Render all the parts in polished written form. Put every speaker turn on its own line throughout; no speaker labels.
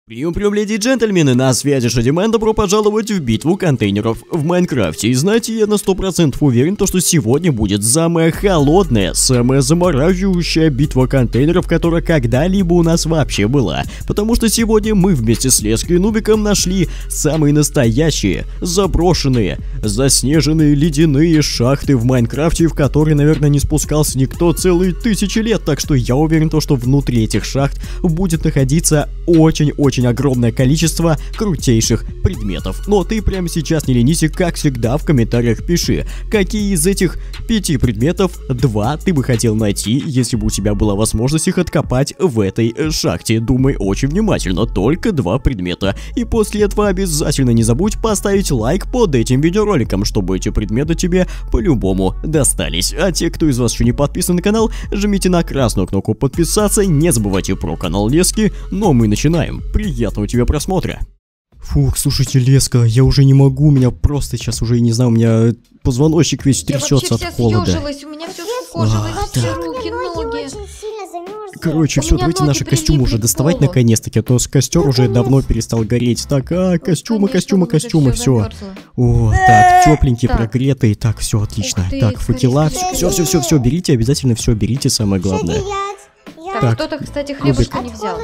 Прием, леди и джентльмены, на связи Шадимен, добро пожаловать в битву контейнеров в Майнкрафте. И знаете, я на 100% уверен, что сегодня будет самая холодная, самая замораживающая битва контейнеров, которая когда-либо у нас вообще была. Потому что сегодня мы вместе с Леской и Нубиком нашли самые настоящие, заброшенные, заснеженные ледяные шахты в Майнкрафте, в которые, наверное, не спускался никто целые тысячи лет. Так что я уверен, что внутри этих шахт будет находиться очень огромное количество крутейших предметов. Но ты прямо сейчас не ленись и, как всегда, в комментариях пиши, какие из этих 5 предметов 2 ты бы хотел найти, если бы у тебя была возможность их откопать в этой шахте. Думай очень внимательно, только 2 предмета. И после этого обязательно не забудь поставить лайк под этим видеороликом, чтобы эти предметы тебе по-любому достались. А те, кто из вас еще не подписан на канал, жмите на красную кнопку подписаться, не забывайте про канал Лески, но мы начинаем. Приятного тебе просмотра. Фух, слушайте, Леска, я уже не могу, у меня просто сейчас уже, не знаю, у меня позвоночник весь трясется от холода.
Съежилась, у меня все скукожилось, все руки, ноги.
Короче, все, давайте наши костюмы уже доставать наконец-таки, а то костер уже давно перестал гореть. Так, костюмы, все. О, так, тепленькие, прогретые. Так, все отлично. Так, факела, все, берите, обязательно все берите, самое главное.
Так, кто-то, кстати, хлебушка не взял.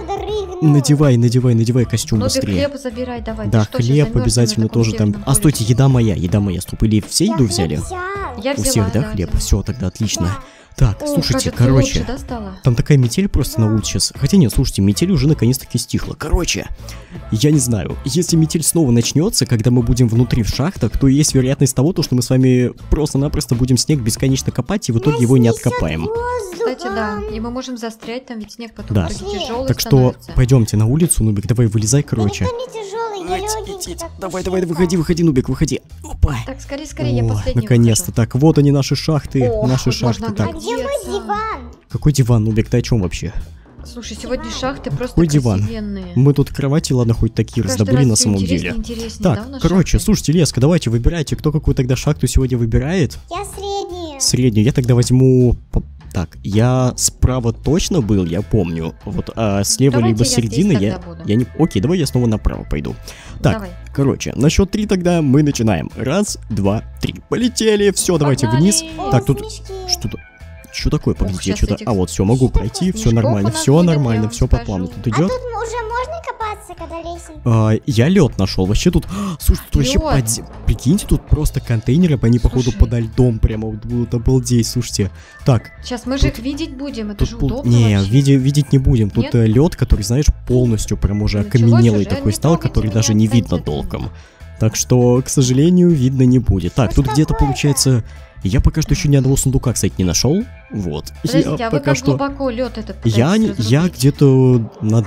Надевай костюм быстрее.
Хлеб забирай, давай.
Да, хлеб обязательно тоже там. А, стойте, еда моя, стоп, или все еду взяли?
Я взяла,
у всех, да, хлеб? Все, тогда отлично. Так, слушайте, короче, там такая метель просто на улице сейчас. Хотя нет, слушайте, метель уже наконец-таки стихла. Короче, я не знаю, если метель снова начнется, когда мы будем внутри в шахтах, то есть вероятность того, что мы с вами просто-напросто будем снег бесконечно копать и в итоге его не откопаем.
Кстати, да, и мы можем застрять, там ведь снег потом в итоге тяжелый
так что
становится.
Пойдемте на улицу, Нубик, давай вылезай, короче.
Да не тяжелый, я легкий.
Давай, выходи, Нубик, выходи. Опа.
Так, скорее, я последний
наконец-то. Так, вот они, наши шахты,
можно
Так.
А где мой диван?
Какой диван, Нубик, ты о чем вообще?
Слушай, сегодня шахты просто
Какой диван?
красивенные.
Мы тут кровати, ладно, хоть такие раздобыли на самом деле. Так, короче, слушайте, Леска, давайте выбирайте, кто какую тогда шахту сегодня выбирает.
Я среднюю.
Среднюю, я тогда возьму... Так, я справа точно был, я помню. Вот, а слева
Давайте
либо середины я не... Окей, давай я снова направо пойду. Так,
давай.
Короче, на счет 3 тогда мы начинаем. 1, 2, 3. Полетели, все, давайте вниз. Так, тут что-то... Что такое? Погодите, я что-то... Вот, все, могу пройти, все нормально, все по плану тут идет.
А тут уже можно копаться, когда лесенка?
Я лед нашел. Вообще тут. Слушайте, тут вообще прикиньте, тут просто контейнеры, они походу подо льдом прямо вот будут, обалдеть, слушайте. Так.
Сейчас мы же их видеть будем, это же удобно.
Не, видеть не будем. Тут лед, который, знаешь, полностью прям уже окаменелый такой стал, который даже не видно толком. Так что, к сожалению, видно не будет. Так, тут где-то получается. Я пока что еще ни одного сундука, кстати, не нашел. Вот.
Подождите, а вы как глубоко лед этот пытаетесь
я где-то на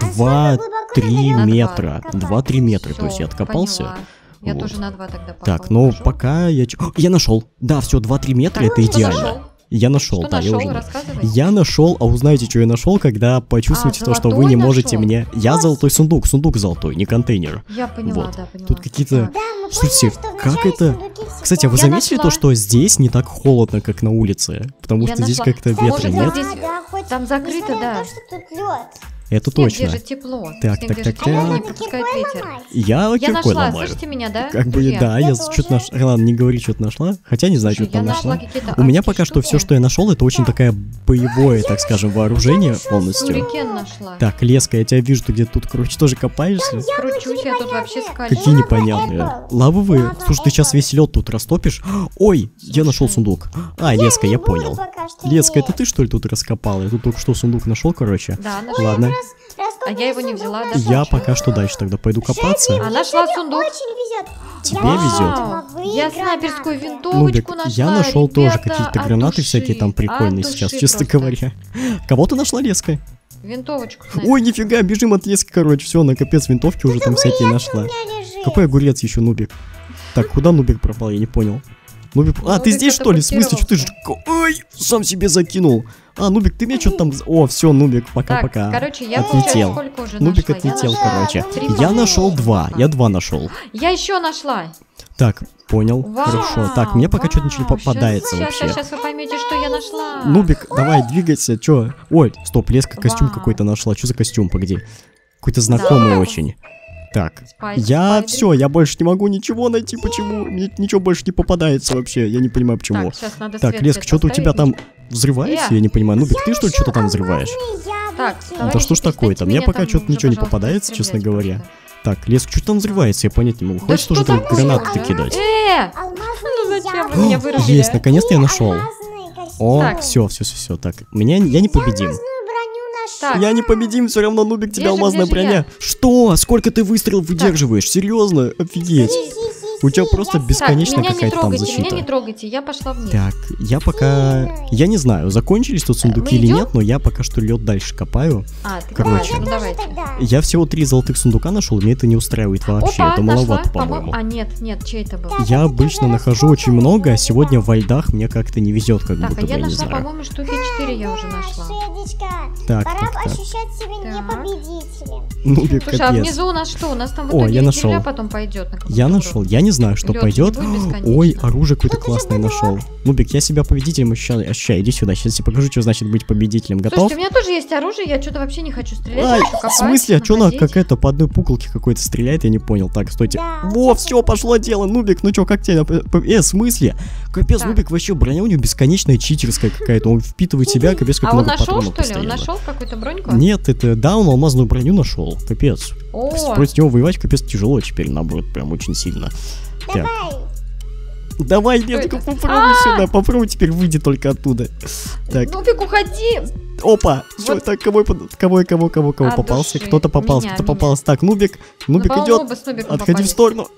2-3 метра. 2-3 метра, то есть я откопался.
Поняла. Я тоже на 2 тогда попал.
Так, но пока я... Я нашел. Да, все, 2-3 метра, это идеально. Я нашел, да, я уже. Я нашел, а узнаете, что я нашел, когда почувствуете то, что вы не можете мне. Я золотой сундук золотой, не контейнер.
Я поняла, да, поняла.
Тут какие-то. Слушайте, как это. Кстати, а вы заметили то, что здесь не так холодно, как на улице? Потому что здесь как-то ветра нет.
Там закрыто, да.
Это точно.
Снег держит тепло.
Так.
Не пропускает ветер.
Я киркой
нашла,
ломаю.
Слышите меня, да?
Как бы, да, я что-то нашла. Ладно, не говори, что-то нашла. Хотя не знаю, что там нашла. У меня пока что все, что я нашел, это очень такое боевое, так скажем, вооружение полностью.
Шурикен нашла.
Так, Леска, я тебя вижу, ты где-то тут, короче, тоже копаешься.
Кручусь, я тут вообще скачу.
Какие непонятные. Лавовые. Слушай, ты сейчас весь лед тут растопишь. Ой, я нашел сундук. Леска, я понял. Леска, это ты что ли тут раскопала? Я тут только что сундук нашел, короче.
Да, нашла.
Ладно.
А я его не взяла, да?
Я пока что дальше тогда пойду копаться.
А нашла сундук.
Тебе везет.
Я снайперскую винтовочку
Нубик,
нашла.
я нашел тоже
ребята,
какие-то гранаты всякие там прикольные сейчас, честно говоря. Кого ты нашла, Леска?
Винтовочку.
Ой, нифига, бежим от Лески, короче, все, на капец винтовки уже там всякие нашла. Какой огурец еще, Нубик? Так, куда Нубик пропал, я не понял. Нубик, ты здесь что ли? В смысле, что ты же... Ой, сам себе закинул. Нубик, ты мне что-то там... О, все, Нубик, пока-пока.
Короче, я
отлетел. Нубик отлетел, короче. Я нашел 2, я 2 нашел.
Я еще нашла.
Так, понял, хорошо. Так, мне пока что-то ничего не попадается вообще.
Сейчас вы поймете, что я нашла.
Нубик, давай, двигайся, чё? Ой, стоп, Леска костюм какой-то нашла. Что за костюм, погоди? какой-то знакомый очень. Так,
Спайс,
я
спайдер.
все, я больше не могу ничего найти, почему? Мне ничего больше не попадается вообще, я не понимаю почему.
Так, сейчас надо
Так,
свет
Леска,
здесь
что-то у тебя там
поставить.
взрывается, я не понимаю. Нубик, ты что ли что-то там взрываешь?
Так,
Да что ж такое-то? Мне пока что-то ничего не попадается, честно говоря. Так, Леска, что там взрывается, я понять не могу. Хватит
что
уже там
такое?
гранаты кидать.
Алмазные
зачем вы
яблоки.
меня вырубили?
Есть, наконец-то я нашел.
Алмазные костюмы.
О,
Так.
все, так. Я не победим.
Алмазную броню нашел.
Так.
Я не победим, все равно, Нубик, тебе
Где же,
алмазная
где же
броня.
я?
Что? Сколько ты выстрелов выдерживаешь? Серьезно? Офигеть. У тебя просто бесконечная
меня не
какая-то там
трогайте, меня не
защита.
трогайте, я пошла вниз.
Так, я пока... Я не знаю, закончились тут сундуки
Мы
или
идем?
нет, но я пока что лед дальше копаю.
А, ты
Короче.
копаешь, ну
Тоже
давайте.
тогда.
Я всего 3 золотых сундука нашел, мне это не устраивает вообще.
Опа,
Это
нашла,
маловато, по-моему.
А, нет, чей это был?
Я обычно нахожу очень много, а сегодня во льдах мне как-то не везет, как
Так,
будто
а
бы,
я
я не
нашла,
знаю.
по-моему, штуки 4 я уже нашла.
Шедечка.
Так,
Пора
так, так.
ощущать себя не
Так.
победителем.
Нубик,
Слушай, а
капец.
внизу у нас что? У нас там в
О,
итоге
я
ведь
нашел.
земля потом пойдет. На
Я нашел, я не знаю, что
Лёд
пойдет.
не будет бесконечно.
Ой, оружие какое-то
Тут уже
классное
было.
нашел. Нубик, я себя победителем ощущаю. Иди сюда, сейчас тебе покажу, что значит быть победителем. Готов?
Слушайте, у меня тоже есть оружие, я что-то вообще не хочу стрелять.
Ай,
я хочу
в
копать,
смысле, а что она
находить.
какая-то по одной пуколке какой-то стреляет, я не понял. Так, стойте.
Да,
Во, все, пошло дело, Нубик, ну чё, как тебе? В смысле? Капец,
Так.
Нубик, вообще броня у него бесконечная читерская какая-то. Он впитывает в себя, капец, как
А он
много
нашел,
патронов
что ли? Он
постоянно.
нашел какую-то броньку?
Нет, это, да, он алмазную броню нашел. Капец.
О,
Против него воевать капец тяжело теперь, наоборот, прям очень сильно. Так.
Давай.
Давай, Летка,
это?
попробуй сюда, попробуй теперь выйди только оттуда. Так,
Нубик, уходи!
опа, всё,
Вот.
так, кого
От
попался,
души.
кто-то попался,
Меня,
кто-то
меня.
попался. Так, Нубик
по-моему,
идет,
оба с Нубиком
отходи в
попались.
сторону.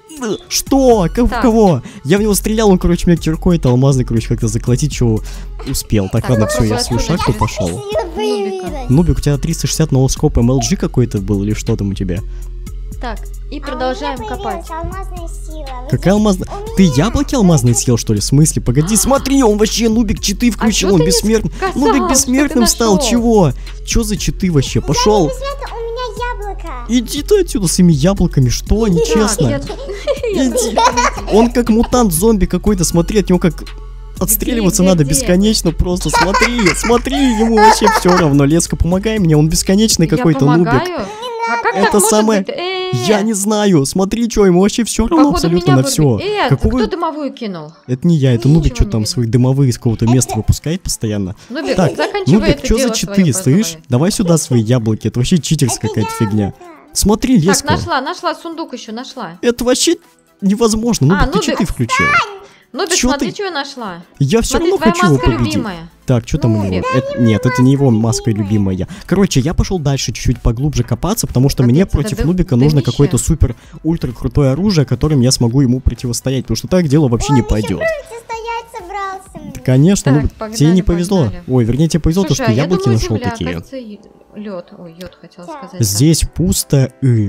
Что?
Так.
Кого? Я в него стрелял, он, короче, меня киркой это алмазный, короче, как-то заколотить, что успел. Так,
Так,
ладно, все, я
попробуй
свой шаг
отсюда
тут
через-
пошел.
Появилась.
Нубик, у тебя 360 ноускоп MLG какой-то был или что там у тебя?
Так, и
А у
продолжаем
меня
копать.
появилась алмазная сила. Вы
Какая алмазная?
у
Ты
меня
яблоки алмазные съел, что ли? В смысле? Погоди, смотри, он вообще Нубик читы включил,
чё
он
ты не
бессмертный.
сказал,
Нубик
что ты
бессмертным стал,
нашёл?
чего? Чё за читы вообще? Пошел.
Бессмертный, у меня яблоко.
Иди ты отсюда с этими яблоками, что? Нечестно.
Я-
Иди. Он как мутант-зомби какой-то, смотри, от него как... Отстреливаться
Где,
надо
где?
бесконечно просто. Смотри, ему вообще все равно. Леска, помогай мне, он бесконечный какой-то
Я
нубик.
помогаю. А как
Это
так может
самое-
быть?
Я не знаю, смотри, что ему вообще все равно
Походу,
абсолютно
меня
на все.
вырубили. кто дымовую кинул?
Это не я, это
Ничего
Нубик что
не
там
видно.
свои дымовые из какого-то места выпускает постоянно.
Нубик,
Так,
заканчивай
Нубик,
это
что
дело
за
своё,
читы, слышь?
позывай.
Давай сюда свои яблоки, это вообще читерская какая-то фигня. Смотри,
Так,
Леска,
нашла сундук еще, нашла.
это вообще невозможно. Нубик, ты
Нубик,
читы включил.
Нубик,
Чё
смотри,
ты?
что я нашла.
Я все
Смотри,
равно
твоя
хочу его
маска
победить.
любимая.
Так, что там у
Нубик.
него? Нет, это не его маска любимая. Короче, я пошел дальше чуть-чуть поглубже копаться, потому что
Капец,
мне
это
против Нубика нужно
дымище.
какое-то супер-ультра крутое оружие, которым я смогу ему противостоять, потому что так дело вообще не пойдет.
Ты стоять собрался. мне.
Конечно,
Так,
Нубик,
погнали,
тебе не повезло.
погнали.
Ой, вернее, тебе повезло, то,
Слушай,
что
а я
яблоки
думаю,
нашел
земля,
такие.
кажется, лед. Ой, йод хотела
Так.
сказать.
Здесь пусто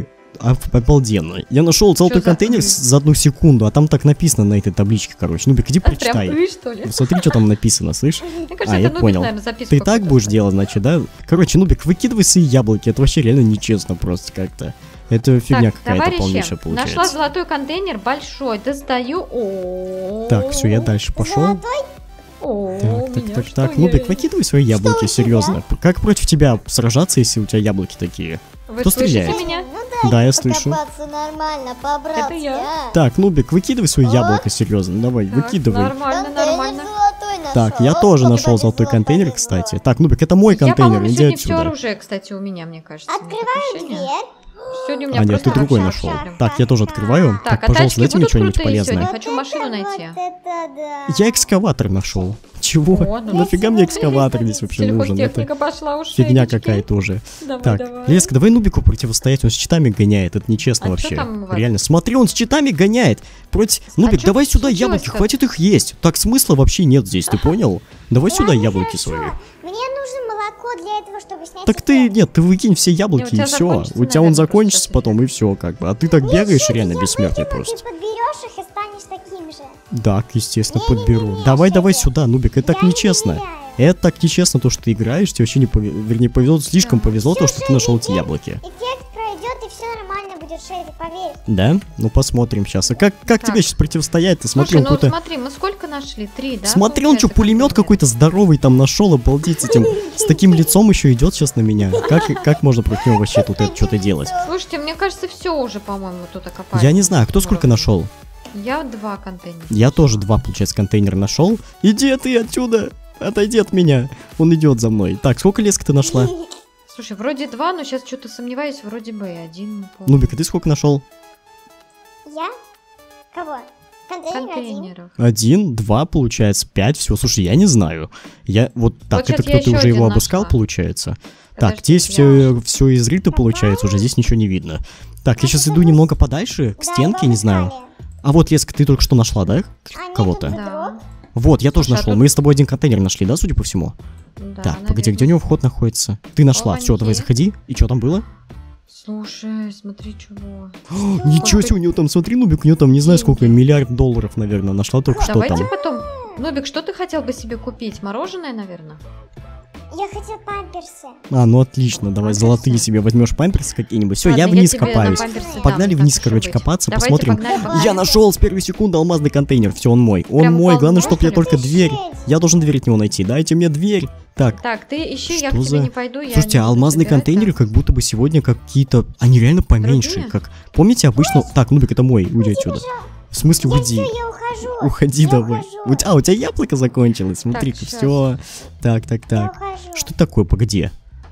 обалденно. Я нашел золотой
за
контейнер
«ы»?
за 1 секунду, а там так написано на этой табличке, короче. Нубик, иди
Прям
прочитай.
«ы», что ли?
Смотри, что там написано, слышь?
Мне кажется,
А,
это
я
Нубик,
понял.
наверное, записку
Ты так
какую-то
будешь
оставил.
делать, значит, да? Короче, Нубик, выкидывай свои яблоки, это вообще реально нечестно просто как-то. Это фигня
Так,
какая-то полнейшая
товарищи, нашла
получается.
золотой контейнер большой, достаю. О,
Так, все, я дальше пошел.
Золотой?
О,
Так, Нубик, выкидывай свои яблоки,
у тебя?
серьезно. Как против тебя сражаться, если у тебя яблоки такие?
Вы
Кто
слышите
стреляет?
меня?
Ну
Да, я слышу.
покопаться нормально, по-братски,
Это я.
а?
Так, Нубик, выкидывай свои
А?
яблоко, серьезно, давай,
Так,
выкидывай.
Нормально,
Контейнер
нормально.
золотой нашел.
Так, я
Вот
тоже
сколько
нашел
здесь
золотой
золота
контейнер,
было.
кстати. Так, Нубик, это мой
Я,
контейнер,
по-моему,
иди
сегодня все
отсюда.
оружие, кстати, у меня, мне кажется. у меня
Открываю
такое ощущение.
дверь.
Сегодня у меня
А, нет,
просто
ты другой
вообще
нашел.
прям.
Так, я тоже открываю.
Так, а
пожалуйста,
тачки
дайте мне
будут
что-нибудь
крутые
полезное.
сегодня? Хочу машину найти.
Вот это да.
Я экскаватор нашел. Чего?
О, ну.
Нафига мне экскаватор здесь вообще нужен? Это
Сельхозтехника пошла уж.
фигня какая-то уже.
Давай,
Так,
давай.
Леска, давай Нубику противостоять, он с читами гоняет, это нечестно
А
вообще.
чё там у вас?
Реально, смотри, он с читами гоняет. Нубик,
чё
давай сюда
случилось-то?
яблоки, хватит их есть. Так смысла вообще нет здесь, ты понял? Давай сюда
Ладно,
яблоки
хорошо.
свои.
Мне нужно молоко для этого, чтобы снять
Так ты,
секрет.
нет, ты выкинь все яблоки
у
и
тебя
все.
закончится,
У тебя он
наверное,
закончится
просто
потом и все, как бы. А ты так бегаешь
Ничего,
реально
я
бессмертный
выкину,
просто.
Ты подберешь их и станешь таким же.
Так, естественно,
Не-не-не,
подберу. Давай
Шефи.
сюда, Нубик, это так
Я не
нечестно.
доверяю.
Это так нечестно, то, что ты играешь, тебе вообще не повезло, вернее, повезло то, что ты нашел эти яблоки.
Эффект пройдет и все нормально. нормально будет, Шерри, поверь.
Да? Ну посмотрим сейчас. А как тебе сейчас противостоять-то? Смотри,
Слушай,
он
ну
какой-то...
смотри, мы сколько нашли? 3, да?
Смотри, он что,
получается,
пулемет
контейнера?
какой-то здоровый там нашел, обалдеть с этим. С таким лицом еще идет сейчас на меня. Как можно против него вообще тут что-то делать?
Слушайте, мне кажется, все уже, по-моему, тут окопали.
Я не знаю, кто сколько нашел?
Я 2 контейнера.
Я тоже 2, получается, контейнера нашел. Иди ты отсюда! Отойди от меня! Он идет за мной. Так, сколько леска ты нашла?
Слушай, вроде 2, но сейчас что-то сомневаюсь, вроде бы и 1. Не помню.
Нубик, а ты сколько нашел?
Я? Кого? Контейнер один.
Контейнеров.
1, 2, получается 5. Все, слушай, я не знаю. Я вот так,
Вот
это
щас я
кто-то
еще
уже его
один
обыскал,
нашла.
получается. Так,
Подожди,
здесь
я
все изрыто получается, уже здесь ничего не видно. Так, я сейчас иду немного подальше, к
Да,
стенке,
его
не знаю.
искали.
А вот, Леска, ты только что нашла, да?
А нет,
Кого-то?
тут
Да.
дроп.
Вот, я тоже
Слушай, а
нашел.
тут-
Мы с тобой один контейнер нашли, да, судя по всему?
Да,
Так, погоди,
наверное.
где у него вход находится? Ты нашла, все, давай
Опаньки.
заходи. И что там было?
Слушай, смотри, чего.
Ничего себе, у него там, смотри, Нубик, у него там, не знаю сколько, $1 миллиард, наверное, нашла только что
Давайте
там.
потом... Нубик, что ты хотел бы себе купить? Мороженое, наверное?
Я хотел памперсы.
А, ну отлично, давай
Памперсы.
золотые себе возьмешь памперсы какие-нибудь. Все, я
Ладно,
вниз
тебе на
копаюсь.
памперсы дам,
Погнали
так
вниз,
уж и
короче,
быть.
копаться,
Давайте,
посмотрим.
погнали.
Я нашел с первой секунды алмазный контейнер, все, он мой. Он
Прям
мой,
упал
главное,
в
чтобы я
воздух,
только
или?
дверь. Я должен дверь от него найти, дайте мне дверь. Так,
Так, ты ищи, я
Что
к тебе
за-
не пойду. Я
слушайте,
не
а
буду
алмазные
собирать,
контейнеры
да.
как будто бы сегодня какие-то... Они реально поменьше,
Другие?
как... Помните обычно... Так, Нубик, это мой, уйди отсюда. В смысле,
Я
уйди.
все, я ухожу.
Уходи
Я
давай.
ухожу.
У тебя яблоко закончилось, смотри-ка,
щас.
все. Так.
Я ухожу.
Что такое, погоди.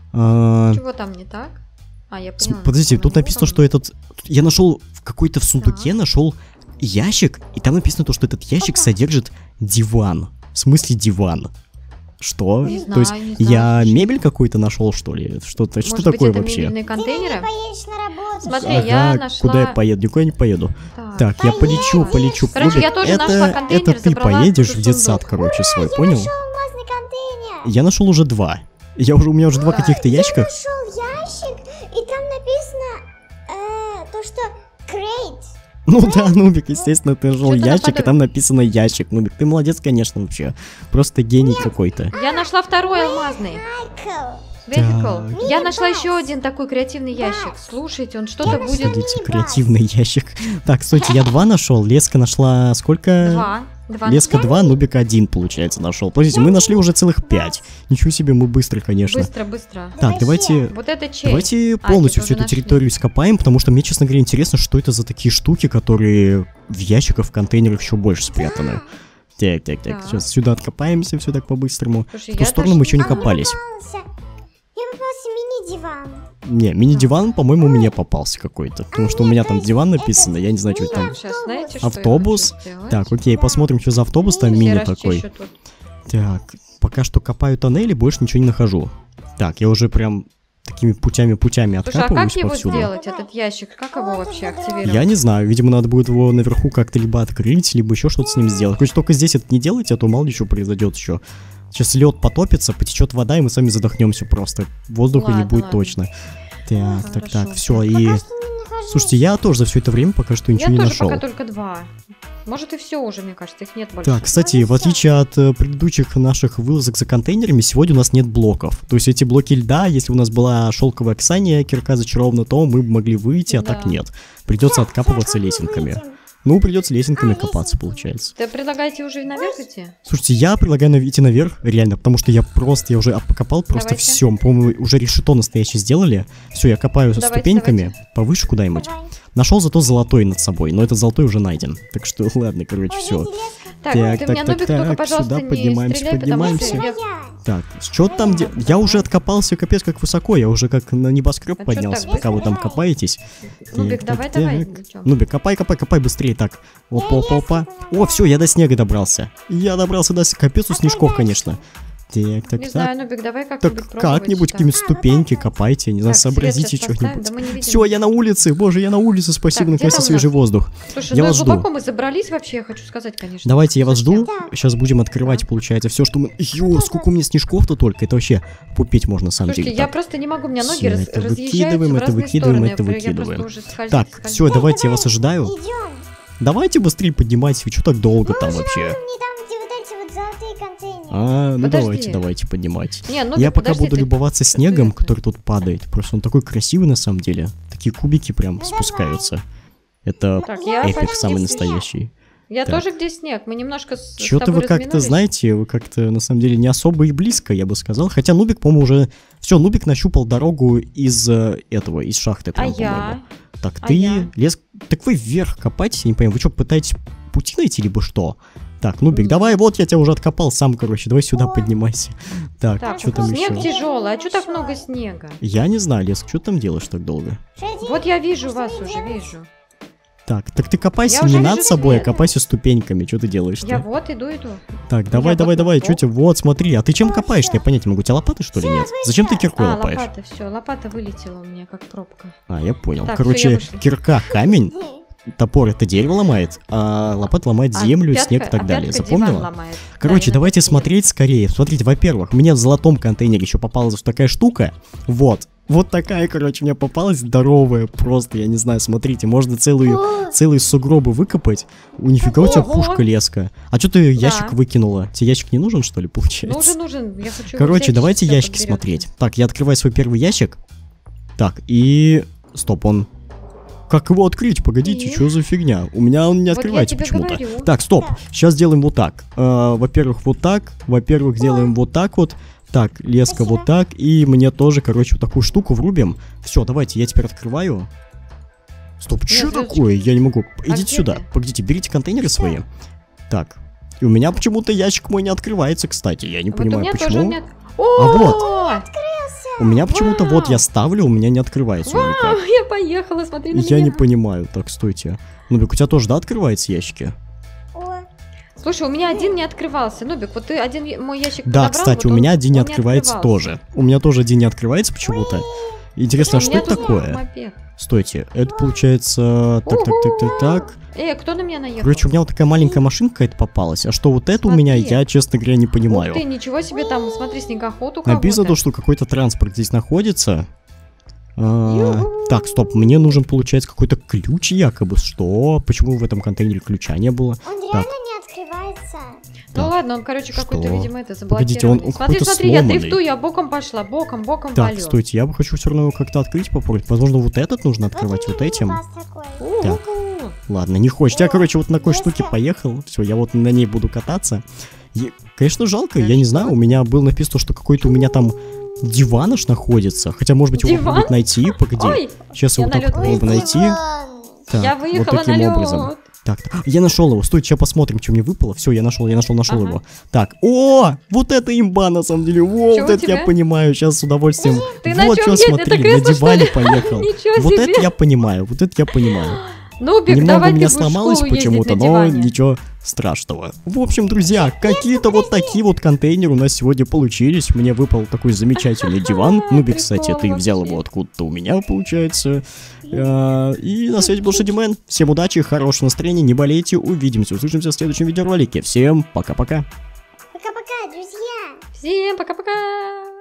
А,
Чего там не так? А, я поняла.
Подожди, тут
Ну,
написано,
там-
что этот... Я нашел в какой-то в сундуке,
Так.
нашел ящик, и там написано то, что этот ящик содержит диван. В смысле диван? Что?
Не
То есть
знаю, не знаю,
я
слушай.
мебель какой-то нашел, что ли? Что-то, что
Может
такое
быть, это
вообще?
мебельные
Ты не
контейнеры?
поедешь на работу.
Смотри,
Ага,
я нашла...
куда я поеду? Никуда я не поеду. Так, я полечу.
Короче, я тоже нашла контейнер,
это ты
забрала
поедешь
оттуда
в детсад,
сундук.
короче, свой,
Я
понял?
нашел алмазный контейнер.
Я нашел уже 2. У меня уже 2 каких-то ящика.
Я нашел ящик, и там написано то, что крейт.
Ну да, Нубик, естественно, ты нашел
Что-то
ящик, и
наподобие.
там написано ящик. Нубик, ты молодец, конечно, вообще. Просто гений какой-то.
Я нашла второй алмазный.
Майкл.
Vehicle. Я нашла
Мини-бас.
еще один такой креативный ящик. Слушайте, он что-то будет...
Смотрите, креативный ящик. Так, стойте, я 2 нашел, Леска нашла сколько?
Два.
Леска 2, Нубик 1, получается, нашел. Подождите, мы нашли уже целых 5. Ничего себе, мы быстро, конечно.
Быстро.
Так, давайте...
Вот это чей?
Давайте полностью
типа
всю
уже
эту
нашли.
территорию ископаем, потому что мне, честно говоря, интересно, что это за такие штуки, которые в ящиках, в контейнерах еще больше спрятаны. Так,
Так.
сейчас сюда откопаемся, все так по-быстрему.
Слушай,
В ту
я
сторону
даже
мы еще не
знаю.
копались.
Я попался мини-диван.
Не, мини-диван, по-моему, мне попался какой-то. Потому что у меня там диван написано, я не знаю, что там.
Так, сейчас, знаете, что
Автобус?
я хочу сделать?
Так, окей, посмотрим, что за автобус там
Я
мини
расчищу
такой.
тут.
Так, пока что копаю тоннели, больше ничего не нахожу. Так, я уже прям такими путями
Слушай, а
откапываюсь
как его
повсюду.
сделать, этот ящик? Как его вообще активировать?
Я не знаю, видимо, надо будет его наверху как-то либо открыть, либо еще что-то с ним сделать. Хоть только здесь это не делайте, а то мало ли что произойдет еще. Сейчас лед потопится, потечет вода, и мы сами задохнемся просто. Воздуха не
Ладно,
будет
ладно.
точно. Так,
Хорошо.
все, и...
Пока что не нахожу.
Слушайте, я тоже за все это время пока что
Я
ничего не
тоже
нашел.
пока только 2. Может и все уже, мне кажется, их нет больше.
Так, кстати, в отличие от предыдущих наших вылазок за контейнерами, сегодня у нас нет блоков. То есть эти блоки льда, если у нас была шелковая Ксания, кирка зачарована, то мы бы могли выйти, а так
Да.
нет. Придется откапываться
Как мы
лесенками.
выйдем?
Ну, придется лесенками
А,
копаться,
лесенками.
получается.
Ты предлагаете уже и наверх идти?
Слушайте, я предлагаю идти наверх, реально, потому что я уже покопал просто
Давайте.
все. По-моему, уже решето настоящее сделали. Все, я копаю со
Давайте,
ступеньками
давайте.
повыше куда-нибудь.
Давай.
Нашел зато золотой над собой, но этот золотой уже найден. Так что, ладно, короче,
Ой,
все.
види, леска.
Так,
Так,
ты
так,
меня,
так,
Нубик, только,
так,
пожалуйста,
сюда
не
поднимаемся,
стреляй, потому что
поднимаемся.
я...
Моя.
Так, что там Я уже откопался, капец, как высоко. Я уже как на небоскреб
А чё
поднялся,
так
пока вы там
быстро?
копаетесь.
Нубик,
Так,
давай,
так,
давай.
так.
Ну чё?
Нубик, копай быстрее. Так, опа. О, все, я до снега добрался. Я добрался до капец у снежков, конечно. Так.
Не знаю, Нубик, давай как-нибудь
Так
пробовать.
как-нибудь
так.
какие-нибудь ступеньки копайте, не знаю,
Так, свет
сообразите
сейчас поставим,
что-нибудь.
да мы не видим.
Все, я на улице, боже, я на улице, спасибо,
Так, где
наконец-то
там у
свежий
нас?
воздух.
Слушай,
Я
ну
вас жду.
глубоко мы забрались вообще, я хочу сказать, конечно.
Давайте, я вас жду.
Да.
Сейчас будем открывать, получается, все, что мы... Ё, сколько у меня снежков-то только, это вообще попить можно, на самом
Слушайте,
деле.
я
Так.
просто не могу, у меня ноги
Всё, это
разъезжаются в разные
выкидываем,
стороны.
это
Я
выкидываем.
просто уже скользить,
Так,
скользить.
все, давайте, я вас ожидаю.
Идем.
Давайте быстрее поднимайтесь, вы что так долго там вообще?
Не там, где вот эти вот золотые контейнеры.
А, ну
Подожди.
давайте поднимать.
Не, ну
Я
ты
пока
подожди,
буду
ты-
любоваться
ты
снегом,
это-
который тут падает. Просто он такой красивый на самом деле. такие кубики прям спускаются. Это
Так, я
эпик
почти
самый
здесь.
настоящий.
Я
Так.
тоже где снег. Мы немножко с
Что-то
тобой
вы как-то,
разминулись.
знаете, вы как-то на самом деле не особо и близко, я бы сказал. Хотя Нубик, по-моему, уже... Все, Нубик нащупал дорогу из из шахты
А
прям, по-моему.
я?
Так,
А
ты
я?
лес... Так вы вверх копаетесь, я не понимаю, вы что, пытаетесь пути найти, либо что? Так, Нубик,
Нет.
давай, вот я тебя уже откопал сам, короче, давай сюда поднимайся. Так,
Так,
что там
снег
еще?
тяжелый. А что так много снега?
Я не знаю, Лес, что ты там делаешь так долго?
Вот я вижу вас уже, вижу.
Так ты копайся
Я
не
уже
над
вижу
собой, а
свет.
копайся ступеньками, что ты делаешь-то?
Я вот иду.
Так, давай,
я
давай,
вот
давай,
на
что тебе? Вот, смотри, а ты чем копаешь? Я понять не могу. У тебя лопаты, что ли, нет? Зачем ты киркой
А,
лопаешь?
лопата, все, лопата вылетела у меня, как пробка.
А, я понял.
Так, всё,
Короче,
я вышла.
кирка камень, топор это дерево ломает, а лопата ломает землю,
пятка-
снег и так далее.
пятка диван
Запомнила?
ломает.
Короче,
Да,
давайте
я на это
смотреть скорее. Смотрите, во-первых, мне в золотом контейнере еще попалась вот такая штука. Вот такая, короче, мне попалась здоровая. Просто, я не знаю, смотрите, можно целые сугробы выкопать. Нифига у тебя
Ого.
пушка леска. А что ты
Да.
ящик выкинула? Тебе ящик не нужен, что ли, получается?
Нужен, я хочу.
Короче,
взять,
давайте
всё
ящики
подберётся.
смотреть. Так, я открываю свой первый ящик. Так, и... Стоп, он... Как его открыть? Погодите,
И?
что за фигня? У меня он не
Вот я
открывается
тебе
почему-то.
говорю.
Так, стоп. Сейчас делаем вот так. Во-первых, вот так. Во-первых, делаем вот так вот. Так, леска
Спасибо.
вот так. И мне тоже, короче, вот такую штуку врубим. Все, давайте, я теперь открываю. Стоп, что
звездочка.
такое? Я не могу.
А
Идите
где
сюда.
ты?
Погодите, берите контейнеры свои. Так. И у меня почему-то ящик мой не открывается, кстати. Я не
Вот у
понимаю,
меня
почему.
тоже нет.
вот. У меня почему-то вот я
Вау.
ставлю, у меня не открывается он никак.
Я поехала, смотри на
Я
меня.
не понимаю. Так, стойте. Нубик, у тебя тоже, да, открываются ящики?
О,
Слушай, у меня один не открывался. Нубик, вот ты один мой ящик
Да,
подобрал,
кстати,
вот
у
он-
меня один не
он
открывается
открывался.
тоже. У меня тоже один не открывается почему-то. Интересно,
У
а что
меня
это
тут
такое?
мопед.
Стойте, это получается... Так.
Кто на меня наехал?
Короче, у меня вот такая маленькая машинка какая-то попалась. А что вот это у меня,
Смотри.
я, честно говоря, не
Ух ты,
понимаю.
ничего себе, там, смотри, снегоход у кого-то.
Написано то, что какой-то транспорт здесь находится.
Ю-ху.
Так, стоп, мне нужен, получается, какой-то ключ якобы. Что? Почему в этом контейнере ключа не было?
он
Так.
реально не открывается.
Ну
Так.
ладно, он, короче, какой-то,
Что?
видимо, это
Погодите, он
заблокированный. Смотри,
какой-то
смотри, я
сломанный.
дрифтую, я боком пошла, боком
Так,
валю.
стойте, я бы хочу все равно его как-то открыть, попробовать. Возможно, вот этот нужно открывать вот этим. Так. Ладно, не хочешь. Я, короче, вот на такой штуке поехал. Все, я вот на ней буду кататься. Конечно, жалко, я не знаю, у меня было написано, что какой-то у меня там диван аж находится. Хотя, может быть, его
Диван?
попробовать найти. Погоди.
Ой,
Сейчас
я
его
на
так
лёд
попробую найти. Так,
я
вот
выехала
таким
на лед.
образом. Так, я нашел его. Стойте, сейчас посмотрим, что мне выпало. Все, я нашел
Ага.
его. Так, вот это имба на самом деле.
Чё
Вот
у
это
тебя?
я понимаю. Сейчас с удовольствием.
Ты на
вот
чём
что,
едешь? Это
смотри, на
кресло, что
диване
ли?
поехал.
Ничего
Вот
себе.
это я понимаю,
Нубик,
Немного
давай
у меня
ты будешь в
сломалось
школу ездить
почему-то,
на
но
диване.
ничего страшного. В общем, друзья, какие-то вот такие вот контейнеры у нас сегодня получились. Мне выпал такой замечательный диван. Нубик, кстати, ты
Прикол
взял
вообще.
его откуда-то у меня, получается. И на связи был Шадимен. Всем удачи, хорошего настроения, не болейте. Увидимся, услышимся в следующем видеоролике. Всем пока-пока.
Пока-пока, друзья.
Всем пока-пока.